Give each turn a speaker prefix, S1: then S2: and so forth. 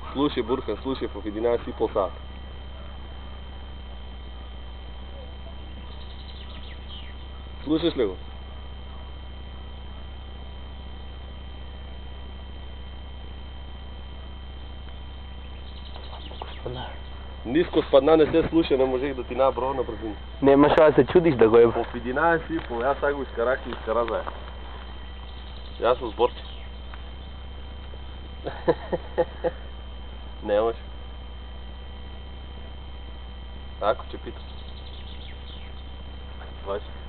S1: Слушай, Бурхан, слушай, в 11,5 сата. Слушаш ли го? Ниско спадна, не се слуша, не можех да ти наброя на бързина.
S2: Нямаш да се чудиш да го е.
S1: В 11,5, аз сега го изкарах и изкара ясно сборче. Нямаш. Ако че питаш. 20.